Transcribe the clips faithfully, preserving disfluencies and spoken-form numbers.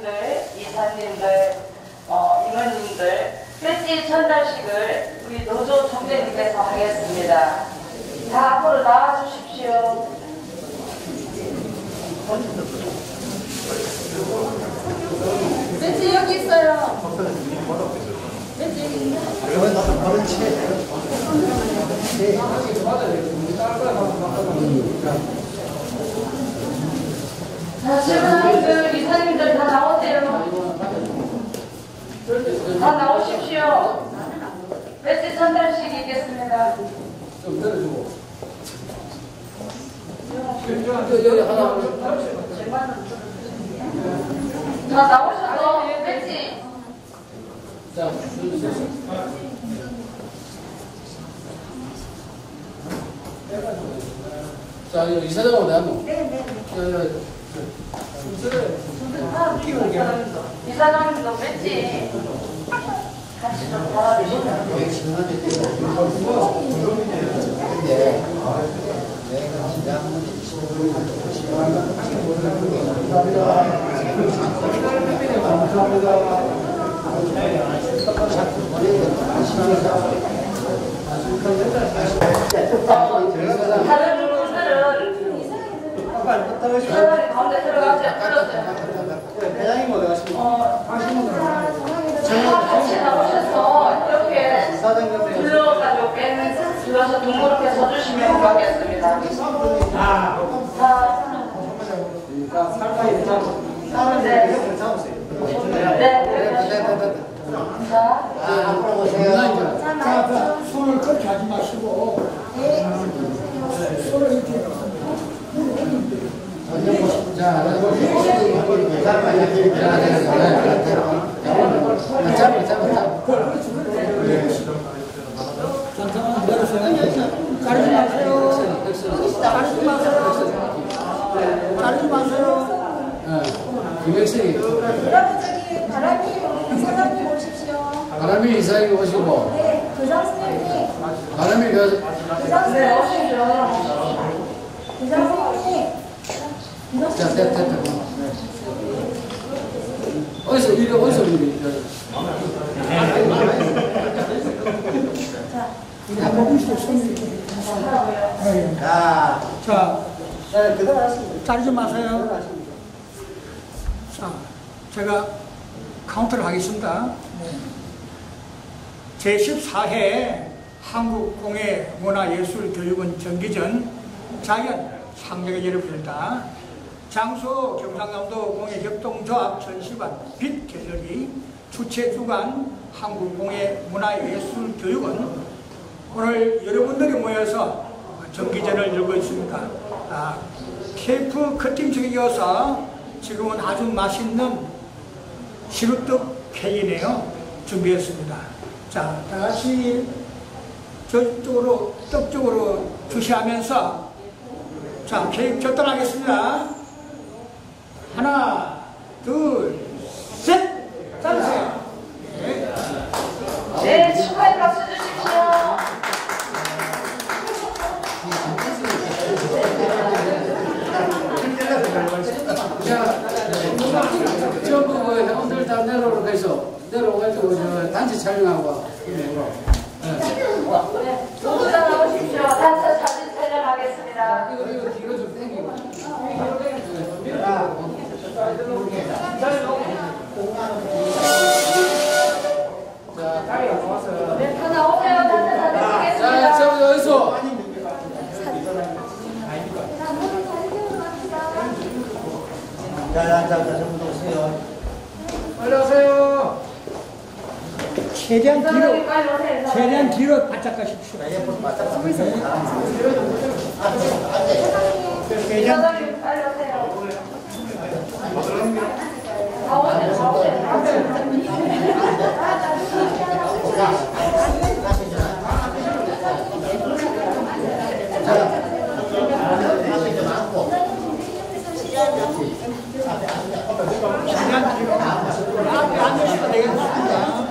회장님들, 이사님들, 어, 임원님들 배지 전달식을 우리 노조 총재님께서 하겠습니다. 자, 앞으로 나와주십시오. 배지 여기 있어요. 배지 여기 있네. 자, 실무자님들, 이사님들 다 나오세요. 다 나오십시오. 배지 전달식 있겠습니다. 좀 내려주고. 여기 하나. 자, 나오셔서 배지. 자, 자, 이사장하고 내가 뭐? 네네. 이사장님도 배지 같이 좀 달아주시면. 다른 분들은 이사장님 가운데 들어가세요. 회장님 어디 가십니까? 어, 다 같이 나오셔서 이렇게 둘러가지고 빼는 둘러서 둥그렇게 서주시면 고맙겠습니다. 자, 살까지 잡으세요. 네. 잡으세요. 네. 자, 앞으로 오세요. 자, 손을 그렇게 하지 마시고 손을 이렇게 자, 잡아, 잡아, 잡아. 잠깐만 내려주세요. 가르지 마세요. 가르지 마세요. 가르지 마세요. 김백석이. 여러분 저기 바람이 이사장님 오십시오. 바람이 이사장이 오시고. 네, 교장 선생님. 바람이 그. 교장 네, 선생님. 오십시오. 교장 선생님. 자, 됐다, 됐다. 어디서, 이리, 어디서, 이리. 자, 다 먹으시죠. 손 이렇게. 자, 자, 자, 그대로 하십니다. 자르지 마세요. 자, 제가 카운트를 하겠습니다. 제십사 회 한국공예문화예술교육원 정기전 자연 상명예를 빌다 장소 경상남도 공예협동조합 전시관 빛 갤러리 주최 주관 한국공예문화예술교육원 오늘 여러분들이 모여서 정기전을 열고 있습니다. 아, 케이프 커팅식에 이어서 지금은 아주 맛있는 시루떡 케이크네요. 준비했습니다. 자, 다 같이 저쪽으로 떡 쪽으로 주시하면서 자, 케이크 접단하겠습니다. 하나, 둘, 셋! 자르세요. 네. 네, 축하의 박수 주십시오. 자, 전부 그 회원들 다 내려오고 해서 내려오가지고 저 단체 촬영하고. 네, 모두 다 나오십시오. 단체 사진 촬영하겠습니다. 이거, 이거 뒤로 좀 당기고. 자, 네, 다 나오세요. 단체 사진 자, 찍겠습니다. 저기 어디서? 자, 자, 자, 전부 오세요. 빨리 오세요. 최대한 뒤로, 이사장님 빨리 오세요. 최대한 뒤로 바짝 가십시오. 이사장님 빨리 오세요. 다 오세요. 다 오세요. 최대한 뒤로. 앞에 앉으셔도 되겠습니다.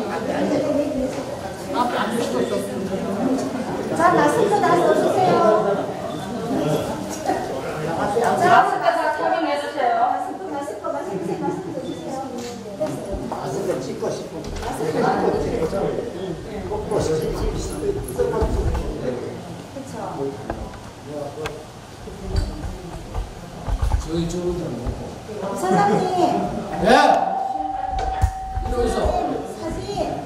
앞에 앉으셔도 좋습니다. 자, 마스크 다 써주세요. 마스크 다 착용해 주세요. 마스크, 마스크, 마스크, 마스크 써주세요. 찍고 싶어. 그렇죠. 저희 저분들은 사장님, 예. 이러면서 사진.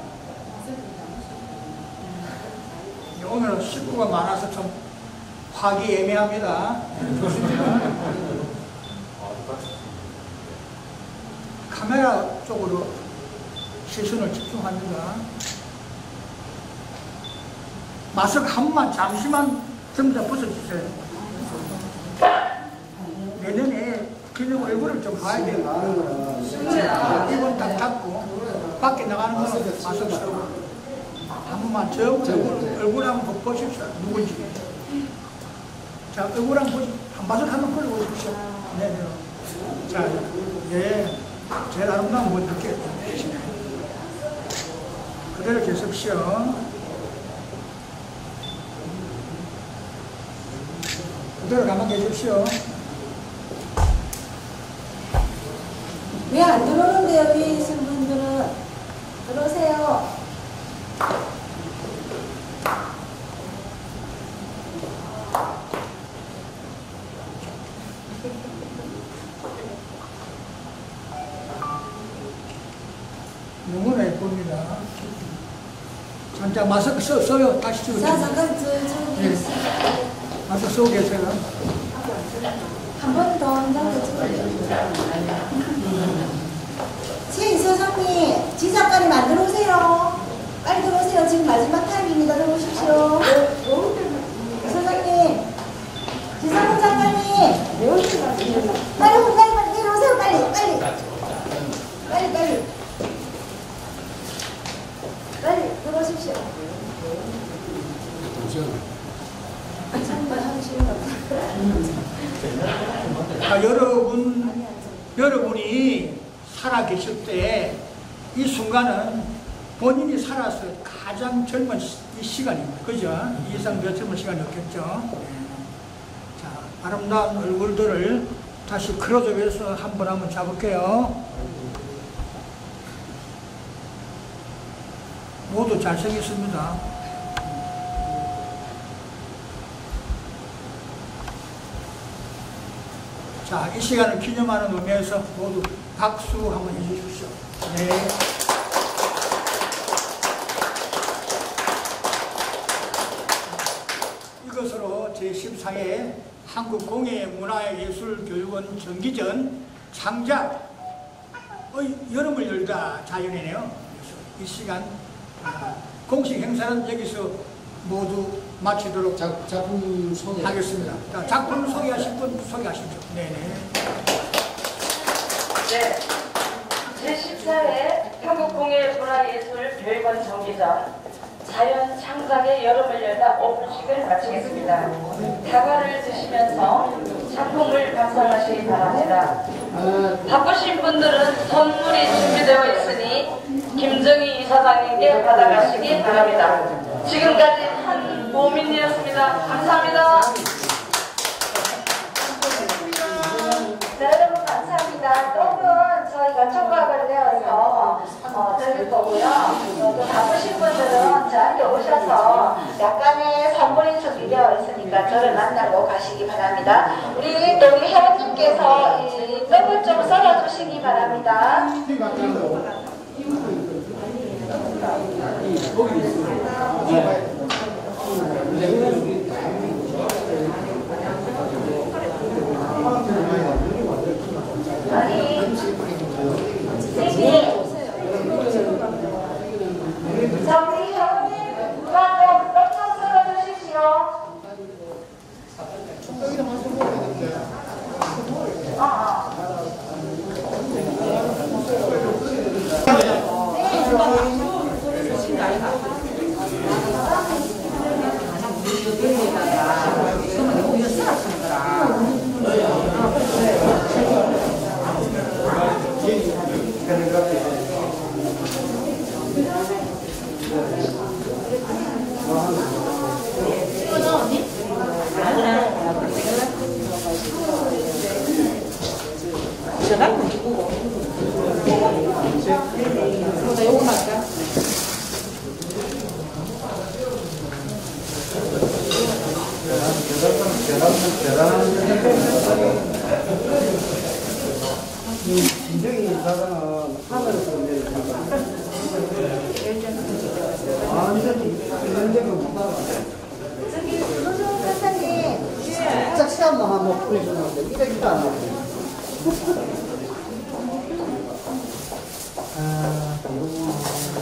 오늘은 식구가 많아서 좀 화기애애합니다. 카메라 쪽으로 시선을 집중합니다. 마스크 한 번만 잠시만 좀 더 벗어주세요. 내년에 기능 얼굴을 좀 봐야 돼요. 입은 딱 닫고 밖에 나가는 거는 마스크 쓰고 한 번만 저 얼굴, 얼굴 한번 보십시오. 누군지. 자, 얼굴 한번 보십시오. 한 마스크 한번 걸어보십시오. 네, 네. 자, 예. 제일 아름다운 분들께 계시네. 그대로 계십시오. 그대로 가만 계십시오. 왜 안 들어오는데요, 위에 계신 분들은? 들어오세요. 너무나 예쁩니다. 진짜 마스크 써, 써요. 다시 자, 찍어요. 잠깐, 저, 저기. 네. 마스크 쓰고 계세요. 한 번 더 한다고 찍어요. 최 이서장님, 지작가님 안 들어오세요. 빨리 들어오세요. 지금 마지막 타임입니다. 들어오십시오. 이서장님, 지상훈 장관님. 빨리, 빨리, 빨리 들어오세요. 빨리, 빨리. 빨리, 빨리. 빨리 들어오십시오. 정말 하기 싫은 것 같아요. 자, 여러분, 여러분이 살아계실 때 이 순간은 본인이 살아서 가장 젊은 시, 이 시간입니다. 그죠? 이 이상 더 젊은 시간이 없겠죠? 네. 자, 아름다운 얼굴들을 다시 클로즈업해서 한 번 한번 잡을게요. 모두 잘생겼습니다. 자, 이 시간을 기념하는 의미에서 모두 박수 한번 해주십시오. 네. 이것으로 제십사 회 한국공예문화예술교육원 정기전 창작의 여름을 열다 자연이네요. 그래서 이 시간 공식 행사는 여기서 모두 마치도록 작, 작품 소개 하겠습니다. 자, 작품 소개하실 분 소개하십시오. 네네. 네. 제십사 회 한국공예문화예술교육원 정기전 자연 창작의 여름을 열다 오 분씩을 마치겠습니다. 다과를 드시면서 작품을 감상하시기 바랍니다. 바쁘신 분들은 선물이 준비되어 있으니 김정희 이사장님께 받아가시기 바랍니다. 지금까지 한보민이었습니다. 감사합니다. 네, 여러분 감사합니다. 떡은 저희가 촉각을 내어서 어, 드릴 거고요. 어, 또 바쁘신 분들은 저한테 오셔서 약간의 선물이 준비되어 있으니까 저를 만나고 가시기 바랍니다. 우리 또 우리 회원님께서 이 떡을 좀 썰어주시기 바랍니다. 아니, 선생님. 자, 우리 회원님, 누가 떡 좀 썰어주십시오. 아, 아. 제가 요거보다 요거 할까? 진정이 사과는 하늘에서 이제 완전히 연적을 못하고 저기 노종 판사님. 짝 시간만 한번 보여주는데 이러지도 않아요. 아, 그리고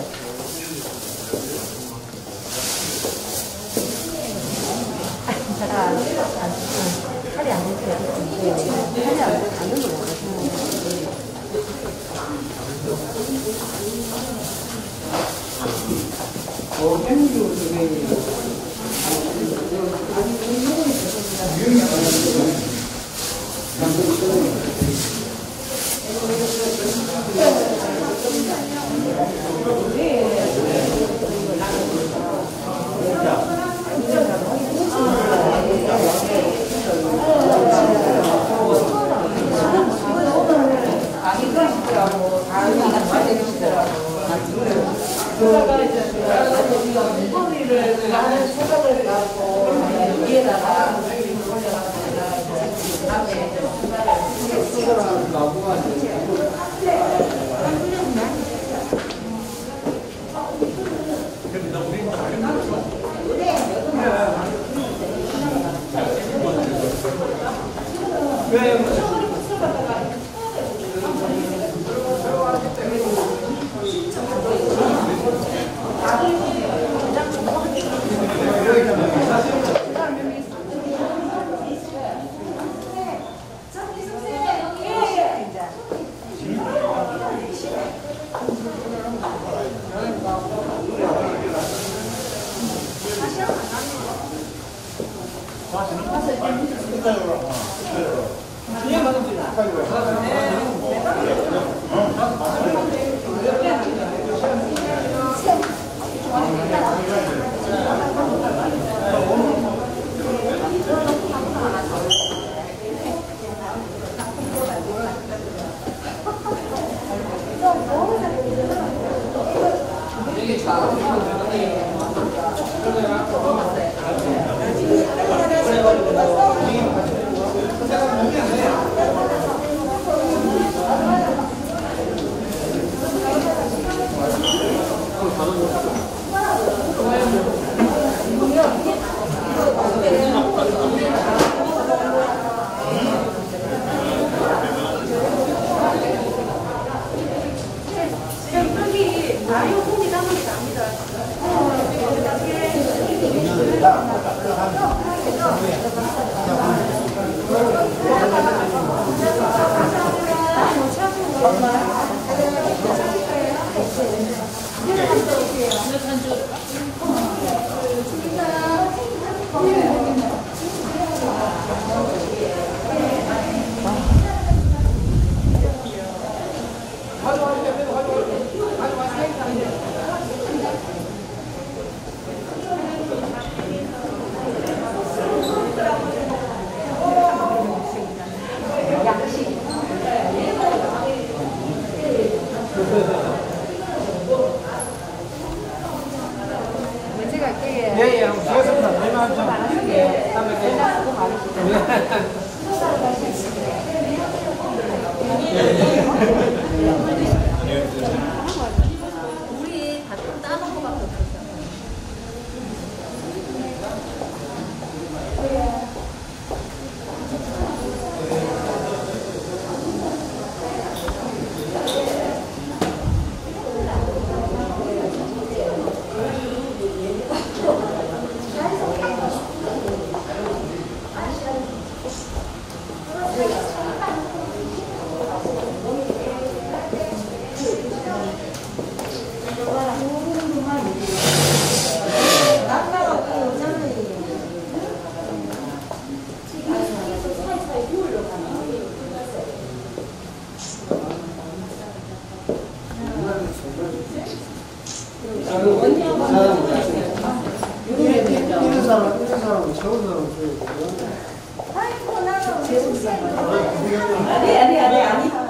살이 안 됐어요. 살이 안 되는 거 어, 행주 중에 나는 생각을 갖고 위에다가 예, 예, 수고하셨습니다. 얼마 좀. 예, 다음에 우리 다 따놓은 거밖에 없었어. 이런 사람, 이런 사람은 좋은 사람 줘야 돼요. 아이고 나는 아니 아니 아니 아니